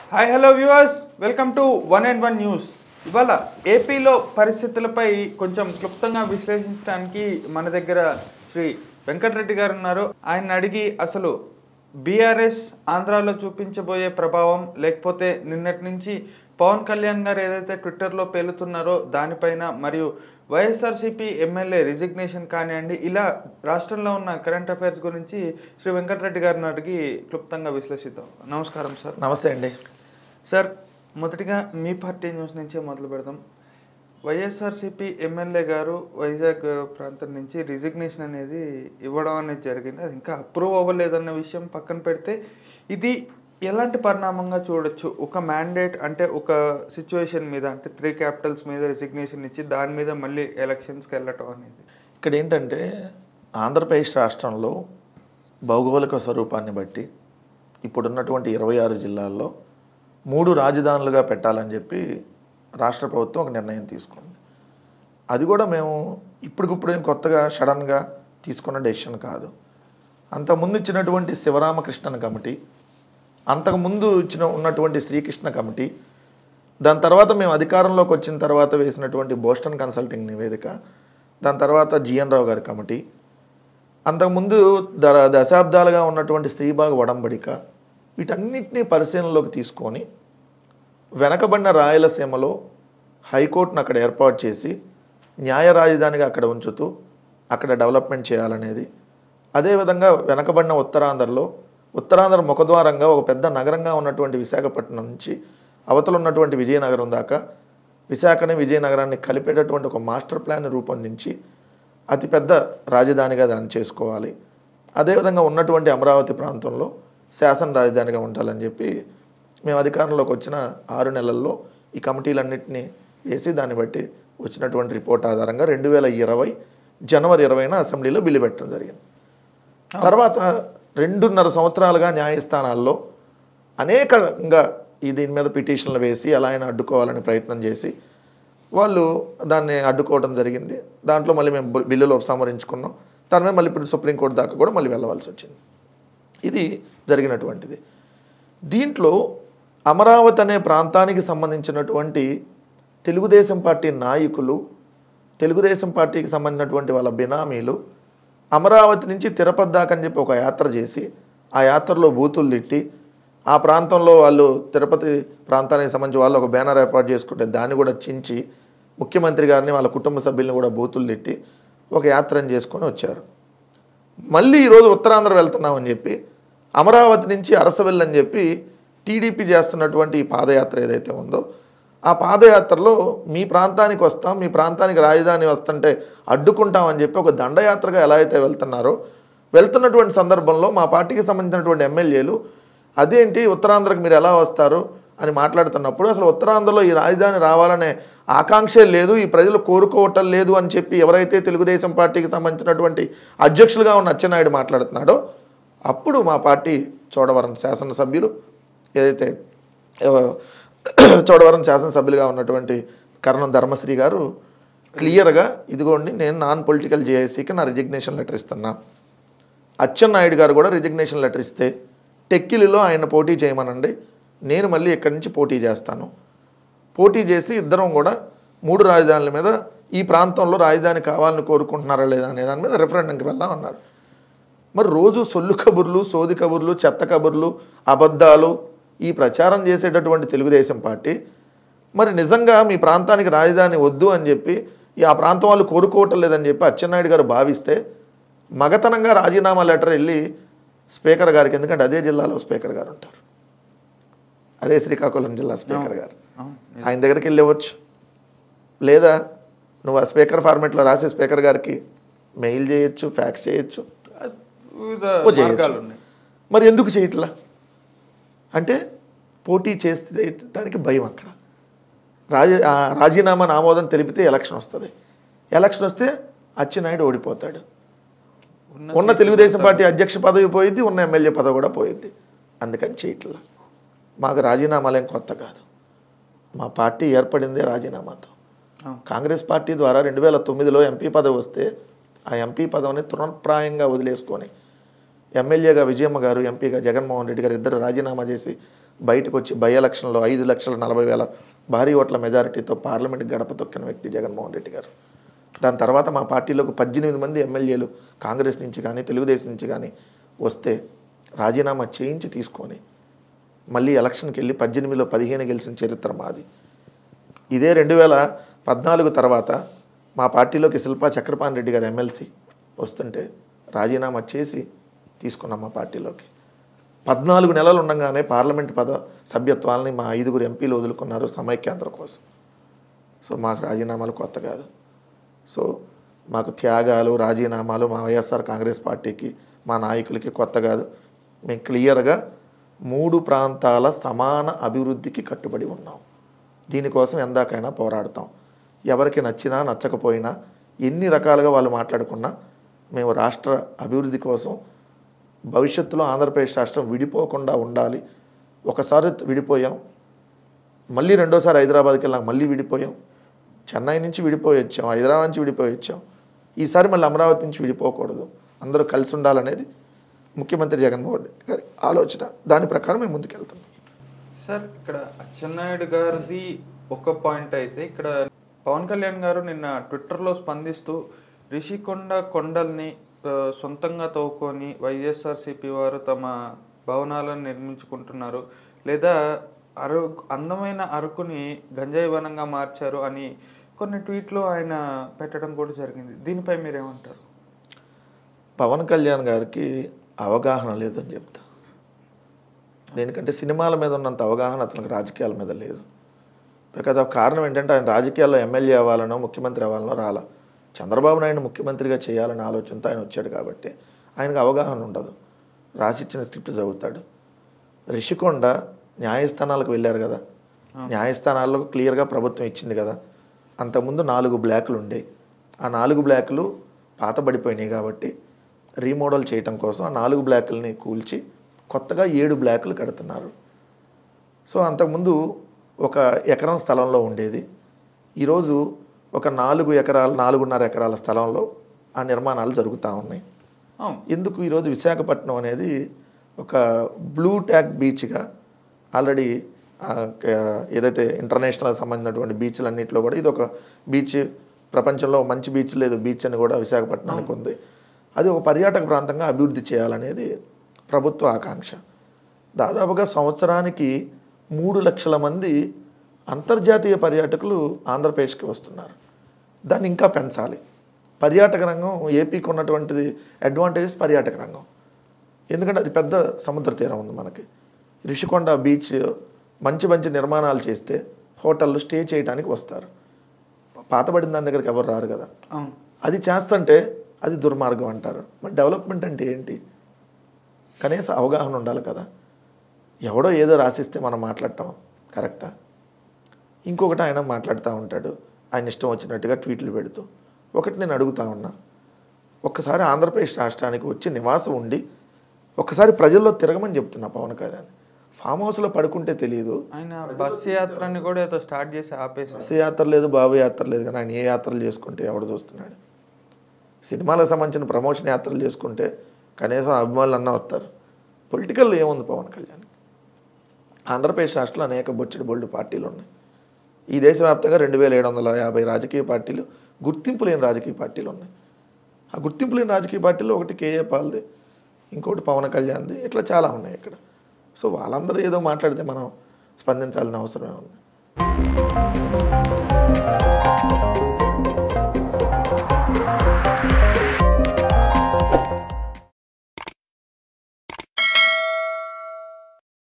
Hi hello viewers, welcome to 1&1 news. ఇవాళ ఏపీలో పరిస్థితులపై కొంచెం క్లుప్తంగా విశ్లేషించడానికి మన దగ్గర శ్రీ వెంకటరెడ్డి గారు ఉన్నారు. ఆయన అడిగి అసలు బీఆర్ఎస్ ఆంధ్రాలో చూపించబోయే ప్రభావం, లేకపోతే నిన్నటి నుంచి పవన్ కళ్యాణ్ గారు ఏదైతే ట్విట్టర్లో పేలుతున్నారో దానిపైన, మరియు వైఎస్ఆర్సీపీ ఎమ్మెల్యే రిజిగ్నేషన్ కానివ్వండి, ఇలా రాష్ట్రంలో ఉన్న కరెంట్ అఫైర్స్ గురించి శ్రీ వెంకటరెడ్డి గారిని అడిగి క్లుప్తంగా విశ్లేషిద్దాం. నమస్కారం సార్. నమస్తే అండి సార్. మొదటిగా మీ పార్టీ న్యూస్ నుంచే మొదలు పెడదాం. వైఎస్ఆర్సీపీ ఎమ్మెల్యే గారు వైజాగ్ ప్రాంతం నుంచి రిజిగ్నేషన్ అనేది ఇవ్వడం అనేది జరిగింది. అది ఇంకా అప్రూవ్ అవ్వలేదన్న విషయం పక్కన పెడితే ఇది ఎలాంటి పరిణామంగా చూడొచ్చు? ఒక మ్యాండేట్ అంటే ఒక సిచ్యువేషన్ మీద, అంటే 3 క్యాపిటల్స్ మీద రిజిగ్నేషన్ ఇచ్చి దాని మీద మళ్ళీ ఎలక్షన్స్కి వెళ్ళటం అనేది. ఇక్కడ ఏంటంటే ఆంధ్రప్రదేశ్ రాష్ట్రంలో భౌగోళిక స్వరూపాన్ని బట్టి ఇప్పుడున్నటువంటి 26 జిల్లాల్లో 3 రాజధానులుగా పెట్టాలని చెప్పి రాష్ట్ర ప్రభుత్వం ఒక నిర్ణయం తీసుకుంది. అది కూడా మేము ఇప్పటికిప్పుడు కొత్తగా సడన్గా తీసుకున్న డెసిషన్ కాదు. అంతకుముందు ఇచ్చినటువంటి శివరామకృష్ణన్ కమిటీ, అంతకుముందు ఉన్నటువంటి శ్రీకృష్ణ కమిటీ, దాని తర్వాత మేము అధికారంలోకి వచ్చిన తర్వాత వేసినటువంటి బోస్టన్ కన్సల్టింగ్ నివేదిక, దాని తర్వాత జిఎన్ రావు గారి కమిటీ, అంతకుముందు దశాబ్దాలుగా ఉన్నటువంటి శ్రీబాగ్ వడంబడిక, వీటన్నిటినీ పరిశీలనలోకి తీసుకొని వెనకబడిన రాయలసీమలో హైకోర్టును అక్కడ ఏర్పాటు చేసి న్యాయ రాజధానిగా అక్కడ ఉంచుతూ అక్కడ డెవలప్మెంట్ చేయాలనేది, అదేవిధంగా వెనకబడిన ఉత్తరాంధ్ర ముఖద్వారంగా ఒక పెద్ద నగరంగా ఉన్నటువంటి విశాఖపట్నం నుంచి అవతల ఉన్నటువంటి విజయనగరం దాకా విశాఖని విజయనగరాన్ని కలిపేటటువంటి ఒక మాస్టర్ ప్లాన్ రూపొందించి అతిపెద్ద రాజధానిగా దాన్ని చేసుకోవాలి. అదేవిధంగా ఉన్నటువంటి అమరావతి ప్రాంతంలో శాసన రాజధానిగా ఉండాలని చెప్పి మేము అధికారంలోకి వచ్చిన 6 నెలల్లో ఈ కమిటీలన్నింటినీ వేసి దాన్ని బట్టి వచ్చినటువంటి రిపోర్ట్ ఆధారంగా 2020 జనవరి 20న అసెంబ్లీలో బిల్లు పెట్టడం జరిగింది. తర్వాత 2.5 సంవత్సరాలుగా న్యాయస్థానాల్లో అనేకంగా దీని మీద పిటిషన్లు వేసి ఎలా అయినా అడ్డుకోవాలని ప్రయత్నం చేసి వాళ్ళు దాన్ని అడ్డుకోవడం జరిగింది. దాంట్లో మళ్ళీ మేము బిల్లులో ఉపసంహరించుకున్నాం. దాని మీద మళ్ళీ ఇప్పుడు సుప్రీంకోర్టు దాకా కూడా మళ్ళీ వెళ్ళవలసి వచ్చింది. ఇది జరిగినటువంటిది. దీంట్లో అమరావతి అనే ప్రాంతానికి సంబంధించినటువంటి తెలుగుదేశం పార్టీ నాయకులు, తెలుగుదేశం పార్టీకి సంబంధించినటువంటి వాళ్ళ బినామీలు అమరావతి నుంచి తిరుపతి దాకా అని చెప్పి ఒక యాత్ర చేసి ఆ యాత్రలో బూతులు తిట్టి, ఆ ప్రాంతంలో వాళ్ళు తిరుపతి ప్రాంతానికి సంబంధించి వాళ్ళు ఒక బ్యానర్ ఏర్పాటు చేసుకుంటే దాన్ని కూడా చించి ముఖ్యమంత్రి గారిని వాళ్ళ కుటుంబ సభ్యులను కూడా బూతులు తిట్టి ఒక యాత్రను చేసుకొని వచ్చారు. మళ్ళీ ఈరోజు ఉత్తరాంధ్ర వెళ్తున్నామని చెప్పి అమరావతి నుంచి అరసవెల్లి అని చెప్పి టీడీపీ చేస్తున్నటువంటి ఈ పాదయాత్ర ఏదైతే ఉందో ఆ పాదయాత్రలో మీ ప్రాంతానికి వస్తాం, మీ ప్రాంతానికి రాజధాని వస్తుంటే అడ్డుకుంటామని చెప్పి ఒక దండయాత్రగా ఎలా అయితే వెళ్తున్నటువంటి సందర్భంలో మా పార్టీకి సంబంధించినటువంటి ఎమ్మెల్యేలు అదేంటి ఉత్తరాంధ్రకు మీరు ఎలా వస్తారు అని మాట్లాడుతున్నప్పుడు అసలు ఉత్తరాంధ్రలో ఈ రాజధాని రావాలనే ఆకాంక్షే లేదు, ఈ ప్రజలు కోరుకోవటం లేదు అని చెప్పి ఎవరైతే తెలుగుదేశం పార్టీకి సంబంధించినటువంటి అధ్యక్షులుగా ఉన్న అచ్చెన్నాయుడు మాట్లాడుతున్నాడో అప్పుడు మా పార్టీ చోడవరం శాసనసభ్యులు ఏదైతే చోడవరం శాసనసభ్యులుగా ఉన్నటువంటి కరణం ధర్మశ్రీ గారు క్లియర్గా ఇదిగోండి నేను నాన్ పొలిటికల్ జేఏసీకి నా రిజిగ్నేషన్ లెటర్ ఇస్తున్నా, అచ్చెన్నాయుడు గారు కూడా రిజిగ్నేషన్ లెటర్ ఇస్తే టెక్కిలిలో ఆయన పోటీ చేయమనండి, నేను మళ్ళీ ఇక్కడి నుంచి పోటీ చేస్తాను, పోటీ చేసి ఇద్దరం కూడా 3 రాజధానుల మీద ఈ ప్రాంతంలో రాజధాని కావాలని కోరుకుంటున్నారా లేదా అనే దాని మీద రెఫరెండంకి వెళ్దాం అన్నారు. మరి రోజు సొల్లు కబుర్లు, సోది కబుర్లు, చెత్త కబుర్లు, అబద్ధాలు ఈ ప్రచారం చేసేటటువంటి తెలుగుదేశం పార్టీ మరి నిజంగా మీ ప్రాంతానికి రాజధాని వద్దు అని చెప్పి ఆ ప్రాంతం వాళ్ళు కోరుకోవటం లేదని చెప్పి అచ్చెన్నాయుడు గారు భావిస్తే మగతనంగా రాజీనామా లెటర్ వెళ్ళి స్పీకర్ గారికి, ఎందుకంటే అదే జిల్లాలో స్పీకర్ గారు ఉంటారు, అదే శ్రీకాకుళం జిల్లా స్పీకర్ గారు, ఆయన దగ్గరికి వెళ్ళవచ్చు, లేదా నువ్వు ఆ స్పీకర్ ఫార్మేట్లో రాసి స్పీకర్ గారికి మెయిల్ చేయొచ్చు, ఫ్యాక్స్ చేయొచ్చు, మరి ఎందుకు చేయట్లా అంటే పోటీ చేసేటానికి భయం. అక్కడ రాజీనామా ఆమోదం తెలిపితే ఎలక్షన్ వస్తుంది, ఎలక్షన్ వస్తే అచ్చెన్నాయుడు ఓడిపోతాడు, ఉన్న తెలుగుదేశం పార్టీ అధ్యక్ష పదవి పోయింది, ఉన్న ఎమ్మెల్యే పదవి కూడా పోయింది. అందుకని చేయట్లా. మాకు రాజీనామాలు ఏం కొత్త కాదు, మా పార్టీ ఏర్పడిందే రాజీనామాతో. కాంగ్రెస్ పార్టీ ద్వారా 2009లో ఎంపీ పదవి వస్తే ఆ ఎంపీ పదవిని తృణప్రాయంగా వదిలేసుకొని ఎమ్మెల్యేగా విజయమ్మ గారు, ఎంపీగా జగన్మోహన్ రెడ్డి గారు ఇద్దరు రాజీనామా చేసి బయటకు వచ్చి బై ఎలక్షన్లో 5,40,000 భారీ ఓట్ల మెజారిటీతో పార్లమెంట్ గడప తొక్కిన వ్యక్తి జగన్మోహన్ రెడ్డి గారు. దాని తర్వాత మా పార్టీలోకి 18 మంది ఎమ్మెల్యేలు కాంగ్రెస్ నుంచి కానీ తెలుగుదేశం నుంచి కానీ వస్తే రాజీనామా చేయించి తీసుకొని మళ్ళీ ఎలక్షన్కి వెళ్ళి 18లో 15 గెలిచిన చరిత్ర మాది. ఇదే 2014 తర్వాత మా పార్టీలోకి శిల్పా చక్రపాణి రెడ్డి గారు ఎమ్మెల్సీ వస్తుంటే రాజీనామా చేసి తీసుకున్నాం మా పార్టీలోకి. 14 నెలలు ఉండగానే పార్లమెంట్ సభ్యత్వాలని మా 5 ఎంపీలు వదులుకున్నారు సమైక్యాంధ్ర కోసం. సో మాకు రాజీనామాలు కొత్త కాదు. సో మాకు త్యాగాలు రాజీనామాలు మా వైఎస్ఆర్ కాంగ్రెస్ పార్టీకి మా నాయకులకి కొత్త కాదు. మేము క్లియర్గా 3 ప్రాంతాల సమాన అభివృద్ధికి కట్టుబడి ఉన్నాం. దీనికోసం ఎందాకైనా పోరాడతాం. ఎవరికి నచ్చినా నచ్చకపోయినా ఎన్ని రకాలుగా వాళ్ళు మాట్లాడుకున్నా మేము రాష్ట్ర అభివృద్ధి కోసం భవిష్యత్తులో ఆంధ్రప్రదేశ్ రాష్ట్రం విడిపోకుండా ఉండాలి. ఒకసారి విడిపోయాం, మళ్ళీ రెండోసారి హైదరాబాద్కి వెళ్ళాం, మళ్ళీ విడిపోయాం. చెన్నై నుంచి విడిపోయి వచ్చాం, హైదరాబాద్ నుంచి విడిపోయి వచ్చాం. ఈసారి మళ్ళీ అమరావతి నుంచి విడిపోకూడదు, అందరూ కలిసి ఉండాలనేది ముఖ్యమంత్రి జగన్మోహన్ రెడ్డి గారి ఆలోచన. దాని ప్రకారం మేము ముందుకెళ్తున్నాం. సార్, ఇక్కడ అచ్చెన్నాయుడు గారిది ఒక పాయింట్ అయితే, ఇక్కడ పవన్ కళ్యాణ్ గారు నిన్న ట్విట్టర్లో స్పందిస్తూ రిషికొండ కొండల్ని సొంతంగా తవ్వుకొని వైఎస్ఆర్సీపీ వారు తమ భవనాలను నిర్మించుకుంటున్నారు, లేదా అందమైన అరకుని గంజాయి వనంగా మార్చారు అని కొన్ని ట్వీట్లు ఆయన పెట్టడం కూడా జరిగింది. దీనిపై మీరేమంటారు? పవన్ కళ్యాణ్ గారికి అవగాహన లేదని చెప్తా. దేనికంటే సినిమాల మీద ఉన్నంత అవగాహన అతనికి రాజకీయాల మీద లేదు. బికాజ్ ఆ కారణం ఏంటంటే ఆయన రాజకీయాల్లో ఎమ్మెల్యే అవ్వాలనో ముఖ్యమంత్రి అవ్వాలనో రాలా. చంద్రబాబు నాయుడు ముఖ్యమంత్రిగా చేయాలనే ఆలోచనతో ఆయన వచ్చాడు కాబట్టి ఆయనకు అవగాహన ఉండదు. రాసిచ్చిన స్క్రిప్ట్ చదువుతాడు. రిషికొండ న్యాయస్థానాలకు వెళ్ళారు కదా, న్యాయస్థానాల్లో క్లియర్గా ప్రభుత్వం ఇచ్చింది కదా. అంతకుముందు 4 బ్లాకులు ఉండేవి. ఆ 4 బ్లాకులు పాతబడిపోయినాయి కాబట్టి రీమోడల్ చేయటం కోసం ఆ 4 బ్లాకులని కూల్చి కొత్తగా 7 బ్లాకులు కడుతున్నారు. సో అంతకుముందు 1 ఎకరం స్థలంలో ఉండేది, ఈరోజు ఒక 4.5 ఎకరాల స్థలంలో ఆ నిర్మాణాలు జరుగుతూ ఉన్నాయి. ఎందుకు ఈరోజు విశాఖపట్నం అనేది ఒక బ్లూ ట్యాగ్ బీచ్గా ఆల్రెడీ ఏదైతే ఇంటర్నేషనల్ సంబంధించినటువంటి బీచ్లన్నింటిలో కూడా ఇది ఒక బీచ్, ప్రపంచంలో మంచి బీచ్ లేదు బీచ్ అని కూడా విశాఖపట్నానికి ఉంది. అది ఒక పర్యాటక ప్రాంతంగా అభివృద్ధి చేయాలనేది ప్రభుత్వ ఆకాంక్ష. దాదాపుగా సంవత్సరానికి 3 లక్షల మంది అంతర్జాతీయ పర్యాటకులు ఆంధ్రప్రదేశ్కి వస్తున్నారు. దాన్ని ఇంకా పెంచాలి. పర్యాటక రంగం ఏపీకి ఉన్నటువంటిది అడ్వాంటేజెస్ పర్యాటక రంగం. ఎందుకంటే అది పెద్ద సముద్ర తీరం ఉంది మనకి. రిషికొండ బీచ్ మంచి మంచి నిర్మాణాలు చేస్తే హోటళ్ళు స్టే చేయడానికి వస్తారు. పాతబడిన దాని దగ్గరికి ఎవరు రారు కదా. అది చేస్తుంటే అది దుర్మార్గం అంటారు. మరి డెవలప్మెంట్ అంటే ఏంటి? కనీసం అవగాహన ఉండాలి కదా. ఎవడో ఏదో రాసిస్తే మనం మాట్లాడటం కరెక్టా? ఇంకొకటి ఆయన మాట్లాడుతూ ఉంటాడు, ఆయన ఇష్టం వచ్చినట్టుగా ట్వీట్లు పెడుతూ. ఒకటి నేను అడుగుతా ఉన్నా, ఒక్కసారి ఆంధ్రప్రదేశ్ రాష్ట్రానికి వచ్చి నివాసం ఉండి ఒక్కసారి ప్రజల్లో తిరగమని చెప్తున్నా పవన్ కళ్యాణ్. ఫామ్ హౌస్లో పడుకుంటే తెలియదు. ఆయన బస్సు యాత్రని కూడా ఏదో స్టార్ట్ చేసి ఆపేసి, బస్సు యాత్ర లేదు, బాబు యాత్ర లేదు, కానీ ఆయన ఏ యాత్రలు చేసుకుంటే ఎవడు చూస్తున్నాడు? సినిమాలకు సంబంధించిన ప్రమోషన్ యాత్రలు చేసుకుంటే కనీసం అభిమానులు అన్నా వస్తారు. పొలిటికల్ ఏముంది పవన్ కళ్యాణ్? ఆంధ్రప్రదేశ్ రాష్ట్రంలో అనేక బొల్డు పార్టీలు ఉన్నాయి. ఈ దేశవ్యాప్తంగా 2750 రాజకీయ పార్టీలు, గుర్తింపు లేని రాజకీయ పార్టీలు ఉన్నాయి. ఆ గుర్తింపు లేని రాజకీయ పార్టీలో ఒకటి కేఏ పాల్ది, ఇంకోటి పవన్ కళ్యాణ్ది, ఇట్లా చాలా ఉన్నాయి ఇక్కడ. సో వాళ్ళందరూ ఏదో మాట్లాడితే మనం స్పందించాల్సిన అవసరమే ఉంది.